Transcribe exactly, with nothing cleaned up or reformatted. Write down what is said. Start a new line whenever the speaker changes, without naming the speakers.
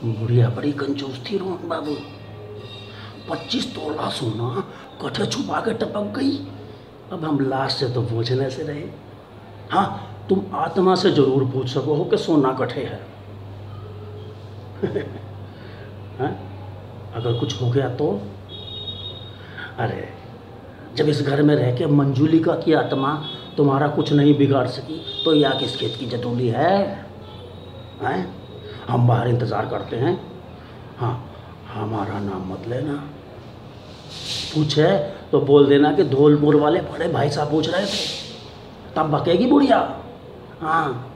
बुढ़िया बड़ी कंजूस थी रोहन बाबू। पच्चीस तोला सोना कठे छुपा के टपक गई। अब हम लाश से तो पूछने से रहे। हाँ, तुम आत्मा से जरूर पूछ सको हो कि सोना कठे है। हाँ? अगर कुछ हो गया तो? अरे जब इस घर में रह के मंजुलिका की आत्मा तुम्हारा कुछ नहीं बिगाड़ सकी तो या किस खेत की जतूली है? हैं? हम बाहर इंतज़ार करते हैं। हाँ, हमारा नाम मत लेना। पूछे तो बोल देना कि धौलपुर वाले बड़े भाई साहब पूछ रहे थे, तब बकेगी बुढ़िया। हाँ।